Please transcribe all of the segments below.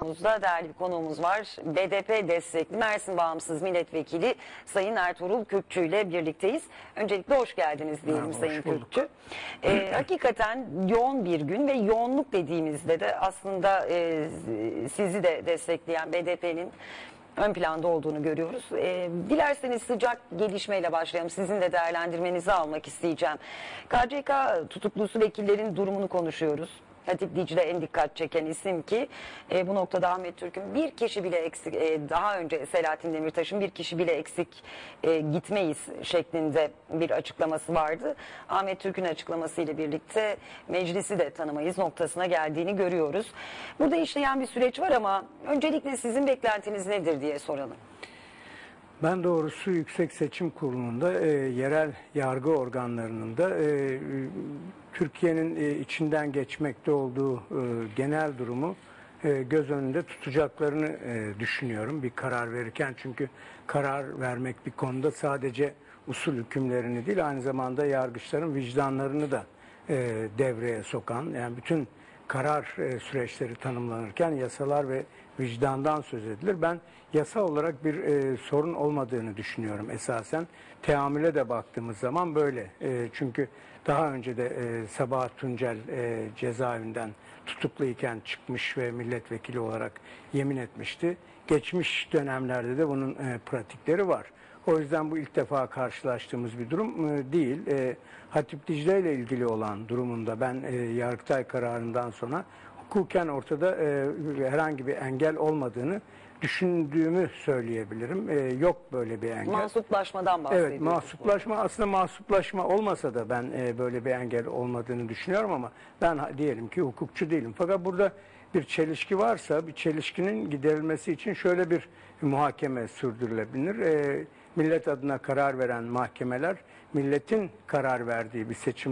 Değerli bir konuğumuz var. BDP destekli Mersin Bağımsız Milletvekili Sayın Ertuğrul Kürkçü ile birlikteyiz. Öncelikle hoş geldiniz diyelim Sayın Kürkçü. Hakikaten yoğun bir gün ve yoğunluk dediğimizde de aslında sizi de destekleyen BDP'nin ön planda olduğunu görüyoruz. Dilerseniz sıcak gelişmeyle başlayalım. Sizin de değerlendirmenizi almak isteyeceğim. KCK tutuklusu vekillerin durumunu konuşuyoruz. Hatip Dicle en dikkat çeken isim ki bu noktada Ahmet Türk'ün bir kişi bile eksik, daha önce Selahattin Demirtaş'ın bir kişi bile eksik gitmeyiz şeklinde bir açıklaması vardı. Ahmet Türk'ün açıklamasıyla birlikte meclisi de tanımayız noktasına geldiğini görüyoruz. Burada işleyen bir süreç var ama öncelikle sizin beklentiniz nedir diye soralım. Ben doğrusu Yüksek Seçim Kurulu'nda yerel yargı organlarının da Türkiye'nin içinden geçmekte olduğu genel durumu göz önünde tutacaklarını düşünüyorum bir karar verirken. Çünkü karar vermek bir konuda sadece usul hükümlerini değil, aynı zamanda yargıçların vicdanlarını da devreye sokan, yani bütün karar süreçleri tanımlanırken yasalar ve vicdandan söz edilir. Ben yasa olarak bir sorun olmadığını düşünüyorum esasen. Teamüle de baktığımız zaman böyle. Çünkü daha önce de Sabahat Tuncel cezaevinden tutukluyken çıkmış ve milletvekili olarak yemin etmişti. Geçmiş dönemlerde de bunun pratikleri var. O yüzden bu ilk defa karşılaştığımız bir durum değil. Hatip Dicle ile ilgili olan durumunda ben Yargıtay kararından sonra hukuken ortada herhangi bir engel olmadığını düşündüğümü söyleyebilirim. Yok böyle bir engel. Mahsuplaşmadan bahsediyoruz. Evet, mahsuplaşma aslında mahsuplaşma olmasa da ben böyle bir engel olmadığını düşünüyorum ama ben diyelim ki hukukçu değilim. Fakat burada bir çelişki varsa bir çelişkinin giderilmesi için şöyle bir muhakeme sürdürülebilir. Millet adına karar veren mahkemeler milletin karar verdiği bir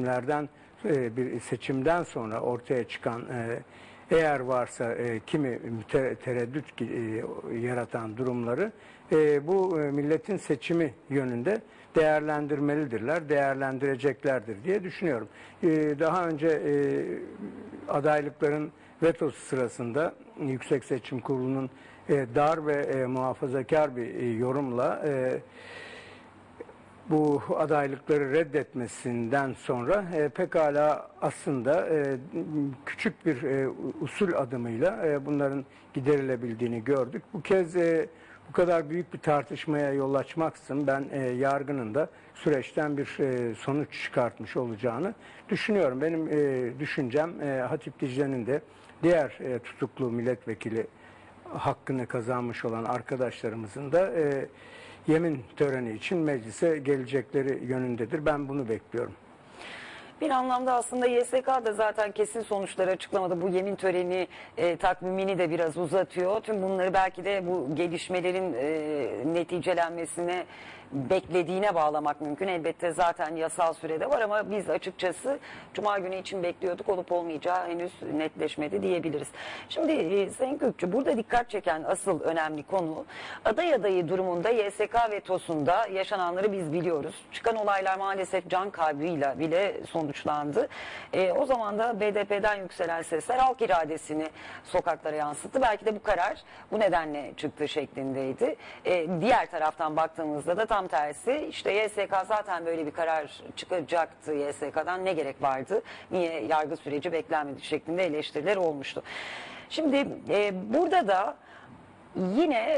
seçimden sonra ortaya çıkan eğer varsa kimi tereddüt yaratan durumları bu milletin seçimi yönünde değerlendirmelidirler, değerlendireceklerdir diye düşünüyorum. Daha önce adaylıkların vetosu sırasında Yüksek Seçim Kurulu'nun dar ve muhafazakar bir yorumla bu adaylıkları reddetmesinden sonra pekala aslında küçük bir usul adımıyla bunların giderilebildiğini gördük. Bu kez bu kadar büyük bir tartışmaya yol açmaksızın ben yargının da süreçten bir sonuç çıkartmış olacağını düşünüyorum. Benim düşüncem Hatip Dicle'nin de diğer tutuklu milletvekili hakkını kazanmış olan arkadaşlarımızın da yemin töreni için meclise gelecekleri yönündedir. Ben bunu bekliyorum. Bir anlamda aslında YSK da zaten kesin sonuçları açıklamadı. Bu yemin töreni takvimini de biraz uzatıyor. Tüm bunları belki de bu gelişmelerin neticelenmesine beklediğine bağlamak mümkün. Elbette zaten yasal sürede var ama biz açıkçası Cuma günü için bekliyorduk. Olup olmayacağı henüz netleşmedi diyebiliriz. Şimdi Sayın Kürkçü, burada dikkat çeken asıl önemli konu aday adayı durumunda YSK vetosunda yaşananları biz biliyoruz. Çıkan olaylar maalesef can kaybıyla bile sonuçlandı. O zaman da BDP'den yükselen sesler halk iradesini sokaklara yansıttı. Belki de bu karar bu nedenle çıktı şeklindeydi. Diğer taraftan baktığımızda da tam tersi, işte YSK zaten böyle bir karar çıkacaktı, YSK'dan ne gerek vardı, niye yargı süreci beklenmedi şeklinde eleştiriler olmuştu. Şimdi burada da yine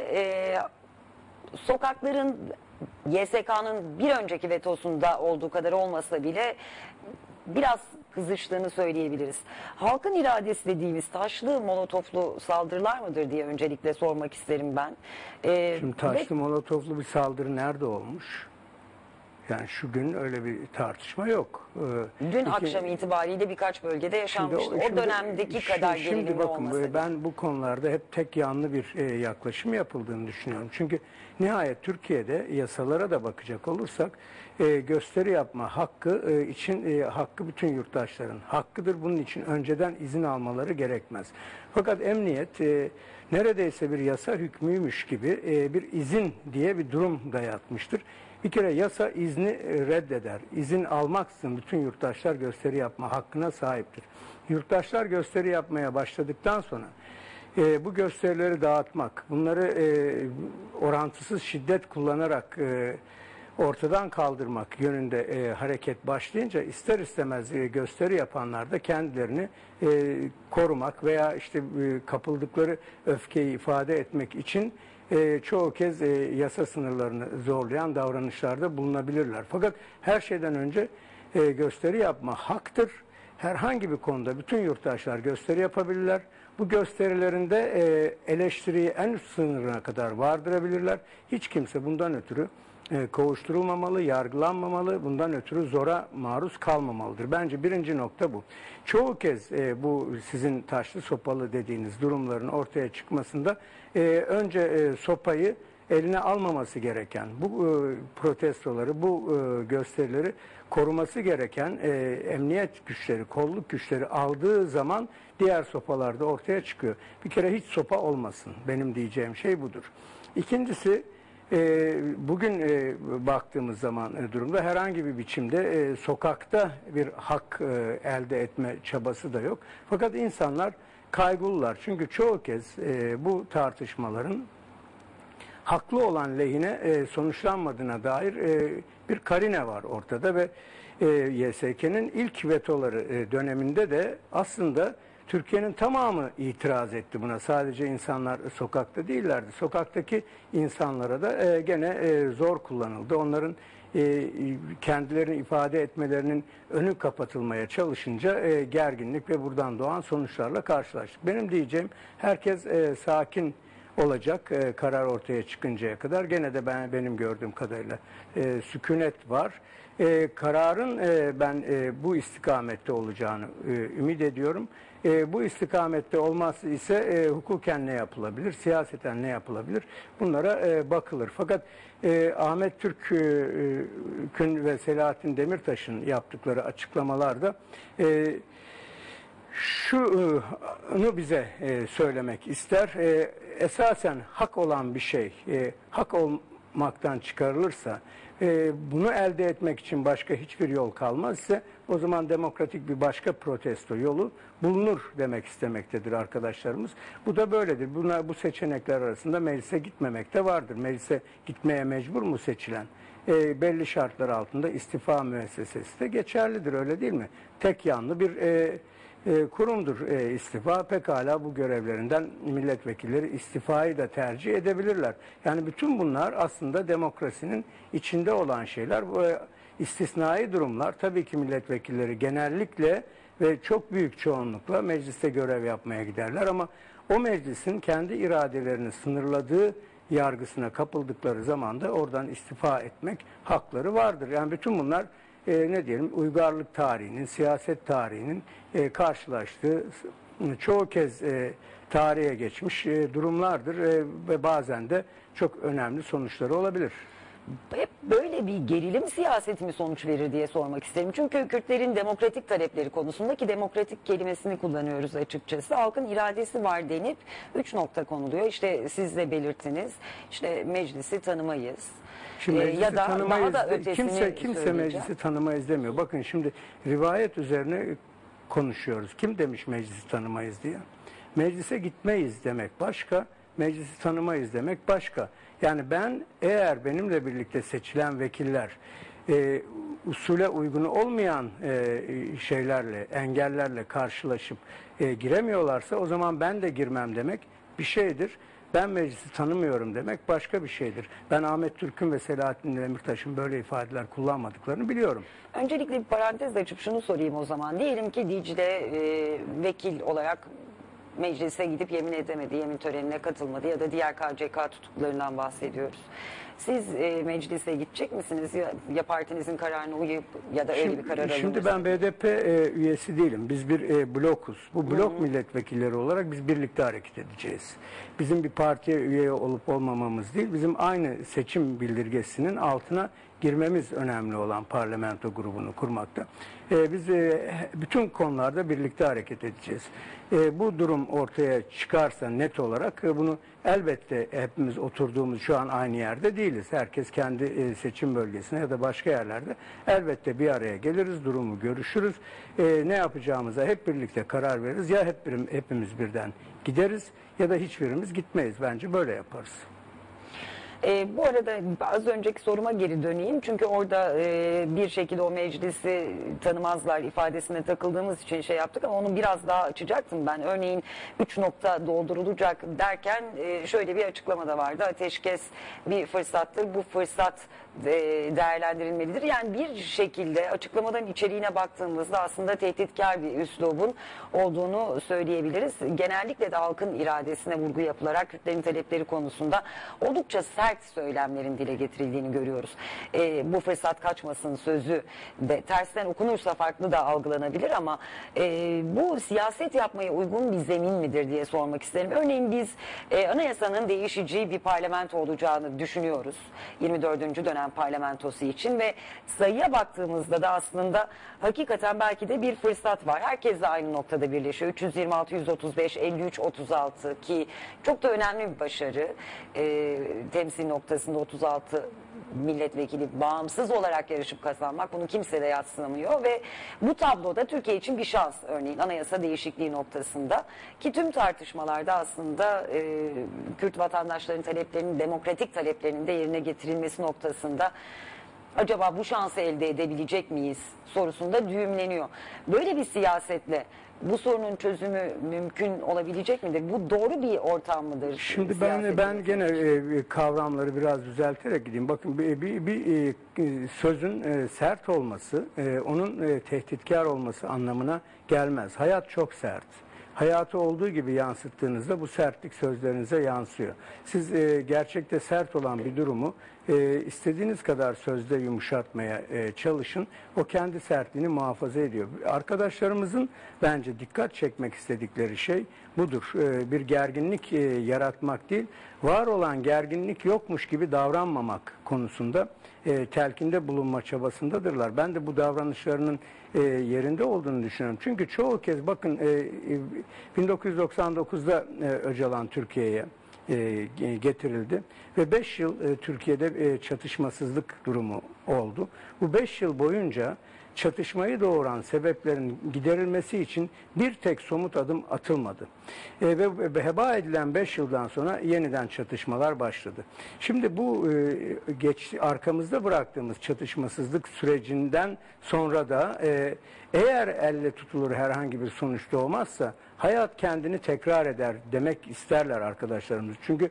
sokakların YSK'nın bir önceki vetosunda olduğu kadar olmasa bile biraz kızıştığını söyleyebiliriz. Halkın iradesi dediğimiz taşlı, molotoflu saldırılar mıdır diye öncelikle sormak isterim ben. Şimdi taşlı, molotoflu bir saldırı nerede olmuş? Yani şu gün öyle bir tartışma yok. Dün akşam itibariyle birkaç bölgede yaşanmıştı. O dönemdeki kadar gerilimli olmasa bile. Ben bu konularda hep tek yanlı bir yaklaşım yapıldığını düşünüyorum. Çünkü nihayet Türkiye'de yasalara da bakacak olursak gösteri yapma hakkı için hakkı bütün yurttaşların hakkıdır. Bunun için önceden izin almaları gerekmez. Fakat emniyet neredeyse bir yasa hükmüymüş gibi bir izin diye bir durum dayatmıştır. Bir kere yasa izni reddeder. İzin almaksızın bütün yurttaşlar gösteri yapma hakkına sahiptir. Yurttaşlar gösteri yapmaya başladıktan sonra Bu gösterileri dağıtmak, bunları orantısız şiddet kullanarak ortadan kaldırmak yönünde hareket başlayınca ister istemez gösteri yapanlar da kendilerini korumak veya işte kapıldıkları öfkeyi ifade etmek için çoğu kez yasa sınırlarını zorlayan davranışlarda bulunabilirler. Fakat her şeyden önce gösteri yapma haktır. Herhangi bir konuda bütün yurttaşlar gösteri yapabilirler. Bu gösterilerinde eleştiriyi en üst sınırına kadar vardırabilirler. Hiç kimse bundan ötürü kovuşturulmamalı, yargılanmamalı, bundan ötürü zora maruz kalmamalıdır. Bence birinci nokta bu. Çoğu kez bu sizin taşlı sopalı dediğiniz durumların ortaya çıkmasında önce sopayı eline almaması gereken, bu protestoları, bu gösterileri koruması gereken emniyet güçleri, kolluk güçleri aldığı zaman diğer sopalar da ortaya çıkıyor. Bir kere hiç sopa olmasın. Benim diyeceğim şey budur. İkincisi, bugün baktığımız zaman durumda herhangi bir biçimde sokakta bir hak elde etme çabası da yok. Fakat insanlar kaygılılar. Çünkü çoğu kez bu tartışmaların haklı olan lehine sonuçlanmadığına dair bir karine var ortada ve YSK'nin ilk vetoları döneminde de aslında Türkiye'nin tamamı itiraz etti buna. Sadece insanlar sokakta değillerdi. Sokaktaki insanlara da gene zor kullanıldı. Onların kendilerini ifade etmelerinin önü kapatılmaya çalışınca gerginlik ve buradan doğan sonuçlarla karşılaştık. Benim diyeceğim herkes sakin olacak karar ortaya çıkıncaya kadar. Gene de benim gördüğüm kadarıyla sükunet var. Kararın ben bu istikamette olacağını ümit ediyorum. Bu istikamette olmazsa ise hukuken ne yapılabilir, siyaseten ne yapılabilir bunlara bakılır. Fakat Ahmet Türk'ün ve Selahattin Demirtaş'ın yaptıkları açıklamalarda şunu bize söylemek ister. Esasen hak olan bir şey, hak olmaktan çıkarılırsa, bunu elde etmek için başka hiçbir yol kalmaz ise o zaman demokratik bir başka protesto yolu bulunur demek istemektedir arkadaşlarımız. Bu da böyledir. Bu seçenekler arasında meclise gitmemek de vardır. Meclise gitmeye mecbur mu seçilen? Belli şartlar altında istifa müessesesi de geçerlidir, öyle değil mi? Tek yanlı bir kurumdur istifa. Pekala bu görevlerinden milletvekilleri istifayı da tercih edebilirler. Yani bütün bunlar aslında demokrasinin içinde olan şeyler. Bu istisnai durumlar. Tabii ki milletvekilleri genellikle ve çok büyük çoğunlukla mecliste görev yapmaya giderler ama o meclisin kendi iradelerini sınırladığı yargısına kapıldıkları zaman da oradan istifa etmek hakları vardır. Yani bütün bunlar ne diyelim, uygarlık tarihinin, siyaset tarihinin karşılaştığı çoğu kez tarihe geçmiş durumlardır ve bazen de çok önemli sonuçları olabilir. Hep böyle bir gerilim siyaseti mi sonuç verir diye sormak isterim. Çünkü Kürtlerin demokratik talepleri konusundaki demokratik kelimesini kullanıyoruz açıkçası. Halkın iradesi var denip 3 nokta konuluyor. İşte siz de belirttiniz. İşte meclisi tanımayız. Şimdi Ya da tanımayız, daha da ötesini kimse meclisi tanımayız demiyor. Bakın şimdi rivayet üzerine konuşuyoruz. Kim demiş meclisi tanımayız diye? Meclise gitmeyiz demek başka, meclisi tanımayız demek başka. Yani ben eğer benimle birlikte seçilen vekiller usule uygun olmayan şeylerle, engellerle karşılaşıp giremiyorlarsa o zaman ben de girmem demek bir şeydir. Ben meclisi tanımıyorum demek başka bir şeydir. Ben Ahmet Türk'ün ve Selahattin Demirtaş'ın böyle ifadeler kullanmadıklarını biliyorum. Öncelikle bir parantez açıp şunu sorayım o zaman. Diyelim ki Dicle vekil olarak meclise gidip yemin edemedi, yemin törenine katılmadı ya da diğer KCK tutuklarından bahsediyoruz. Siz meclise gidecek misiniz ya partinizin kararına uyup ya da öyle bir karar alınırsa? Şimdi ben BDP üyesi değilim. Biz bir blokuz. Bu blok milletvekilleri olarak biz birlikte hareket edeceğiz. Bizim bir partiye üye olup olmamamız değil, bizim aynı seçim bildirgesinin altına girmemiz önemli olan parlamento grubunu kurmakta. Biz bütün konularda birlikte hareket edeceğiz. Bu durum ortaya çıkarsa net olarak bunu elbette hepimiz oturduğumuz şu an aynı yerde değiliz. Herkes kendi seçim bölgesine ya da başka yerlerde elbette bir araya geliriz, durumu görüşürüz. Ne yapacağımıza hep birlikte karar veririz. Ya hepimiz birden gideriz ya da hiçbirimiz gitmeyiz. Bence böyle yaparız. Bu arada az önceki soruma geri döneyim. Çünkü orada bir şekilde o meclisi tanımazlar ifadesine takıldığımız için şey yaptık ama onu biraz daha açacaktım ben. Örneğin 3 nokta doldurulacak derken şöyle bir açıklama da vardı. Ateşkes bir fırsattır. Bu fırsat değerlendirilmelidir. Yani bir şekilde açıklamaların içeriğine baktığımızda aslında tehditkar bir üslubun olduğunu söyleyebiliriz. Genellikle de halkın iradesine vurgu yapılarak Kürtlerin talepleri konusunda oldukça sert söylemlerin dile getirildiğini görüyoruz. Bu fırsat kaçmasın sözü de tersten okunursa farklı da algılanabilir ama bu siyaset yapmaya uygun bir zemin midir diye sormak isterim. Örneğin biz anayasanın değişeceği bir parlamento olacağını düşünüyoruz. 24. dönem parlamentosu için ve sayıya baktığımızda da aslında hakikaten belki de bir fırsat var. Herkes de aynı noktada birleşiyor. 326, 135, 53, 36 ki çok da önemli bir başarı. Temsil noktasında 36 milletvekili bağımsız olarak yarışıp kazanmak, bunu kimse de yadsınamıyor ve bu tabloda Türkiye için bir şans, örneğin anayasa değişikliği noktasında ki tüm tartışmalarda aslında Kürt vatandaşların taleplerinin, demokratik taleplerinin de yerine getirilmesi noktasında acaba bu şansı elde edebilecek miyiz sorusunda düğümleniyor. Böyle bir siyasetle bu sorunun çözümü mümkün olabilecek midir? Bu doğru bir ortam mıdır? Şimdi ben gene kavramları biraz düzelterek gideyim. Bakın bir sözün sert olması, onun tehditkar olması anlamına gelmez. Hayat çok sert. Hayatı olduğu gibi yansıttığınızda bu sertlik sözlerinize yansıyor. Siz gerçekte sert olan bir durumu istediğiniz kadar sözde yumuşatmaya çalışın. O kendi sertliğini muhafaza ediyor. Arkadaşlarımızın bence dikkat çekmek istedikleri şey budur. Bir gerginlik yaratmak değil, var olan gerginlik yokmuş gibi davranmamak konusunda telkinde bulunma çabasındadırlar. Ben de bu davranışlarının yerinde olduğunu düşünüyorum. Çünkü çoğu kez bakın 1999'da Öcalan Türkiye'ye getirildi ve 5 yıl Türkiye'de çatışmasızlık durumu oldu. Bu 5 yıl boyunca çatışmayı doğuran sebeplerin giderilmesi için bir tek somut adım atılmadı. Ve heba edilen 5 yıldan sonra yeniden çatışmalar başladı. Şimdi bu arkamızda bıraktığımız çatışmasızlık sürecinden sonra da eğer elle tutulur herhangi bir sonuç doğmazsa hayat kendini tekrar eder demek isterler arkadaşlarımız. Çünkü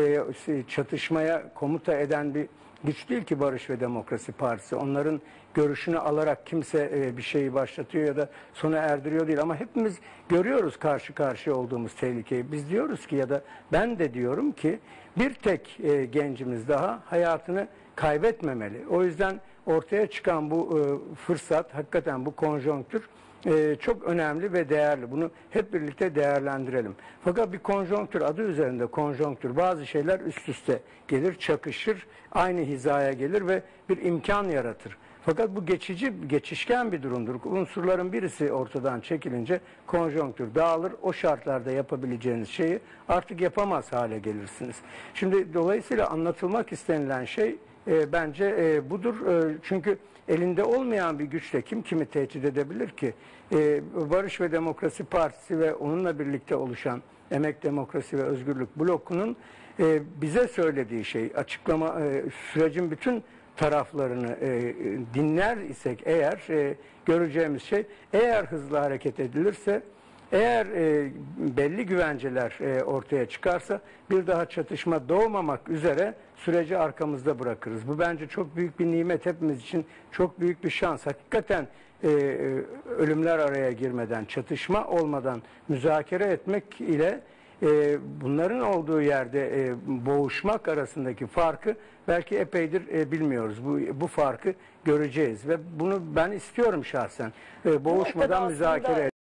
çatışmaya komuta eden bir güç değil ki Barış ve Demokrasi Partisi. Onların görüşünü alarak kimse bir şeyi başlatıyor ya da sona erdiriyor değil. Ama hepimiz görüyoruz karşı karşıya olduğumuz tehlikeyi. Biz diyoruz ki ya da ben de diyorum ki bir tek gencimiz daha hayatını kaybetmemeli. O yüzden ortaya çıkan bu fırsat, hakikaten bu konjonktür çok önemli ve değerli. Bunu hep birlikte değerlendirelim. Fakat bir konjonktür, adı üzerinde konjonktür, bazı şeyler üst üste gelir, çakışır, aynı hizaya gelir ve bir imkan yaratır. Fakat bu geçişken bir durumdur. Unsurların birisi ortadan çekilince konjonktür dağılır. O şartlarda yapabileceğiniz şeyi artık yapamaz hale gelirsiniz. Şimdi dolayısıyla anlatılmak istenilen şey bence budur. Çünkü elinde olmayan bir güçle kim kimi tehdit edebilir ki? Barış ve Demokrasi Partisi ve onunla birlikte oluşan Emek, Demokrasi ve Özgürlük blokunun bize söylediği şey, açıklama sürecin bütün taraflarını dinler isek eğer göreceğimiz şey, eğer hızlı hareket edilirse, eğer belli güvenceler ortaya çıkarsa bir daha çatışma doğmamak üzere süreci arkamızda bırakırız. Bu bence çok büyük bir nimet, hepimiz için çok büyük bir şans. Hakikaten ölümler araya girmeden, çatışma olmadan müzakere etmek ile bunların olduğu yerde boğuşmak arasındaki farkı belki epeydir bilmiyoruz. Bu farkı göreceğiz ve bunu ben istiyorum şahsen. Boğuşmadan müzakere